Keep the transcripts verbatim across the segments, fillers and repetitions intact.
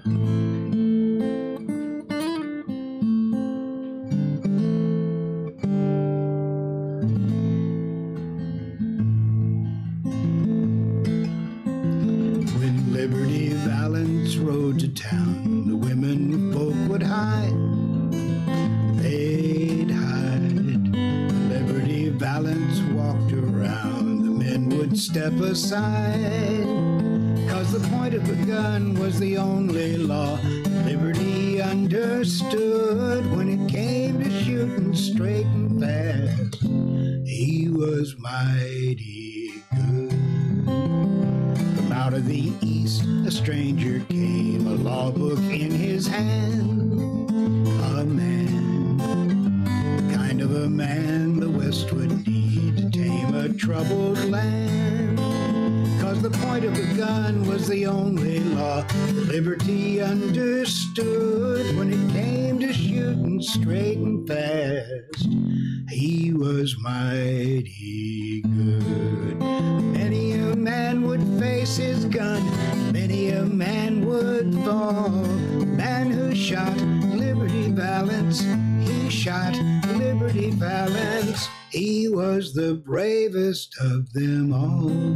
When Liberty Valance rode to town, the women folk would hide. They'd hide. When Liberty Valance walked around, the men would step aside. 'Cause the point of a gun was the only law Liberty understood. When it came to shooting straight and fast, he was mighty good. From out of the east a stranger came, a law book in his hand. A man, the kind of a man the West would need to tame a troubled land. 'Cause the point of a gun was the only law Liberty understood. When it came to shooting straight and fast, he was mighty good. Many a man would face his gun, many a man would fall. Man who shot Liberty Valance, he shot Liberty Valance. He was the bravest of them all.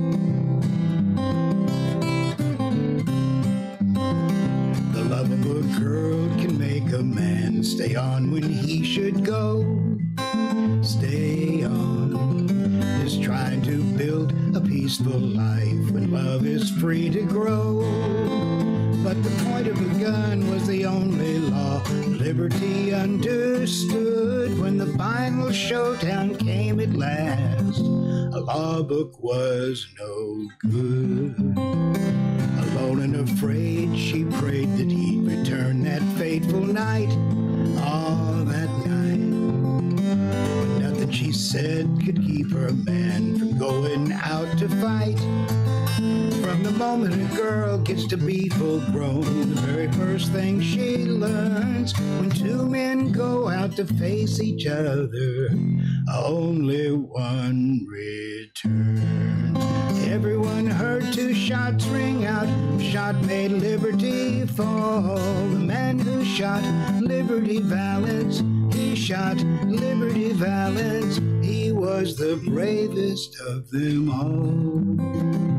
The love of a girl can make a man stay on when he should go. Stay on, is trying to build a peaceful life when love is free to grow. But the point of a gun was the only law Liberty understood. When the final showdown came at last, a law book was no good. Alone and afraid, she prayed that he'd return that fateful night. Oh, that night, but nothing she said could keep her man from going out to fight. From the moment a girl gets to be full grown, the very first thing she learns, when two men go out to face each other, only one returns. Everyone heard two shots ring out, shot made Liberty fall. The man who shot Liberty Valance, he shot Liberty Valance. He was the bravest of them all.